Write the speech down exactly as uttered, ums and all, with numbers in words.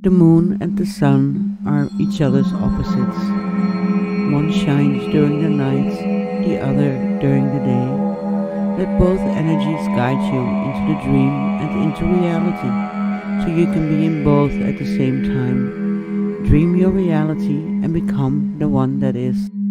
The moon and the sun are each other's opposites. One shines during the night, the other during the day. Let both energies guide you into the dream and into reality, so you can be in both at the same time. Dream your reality and become the one that is.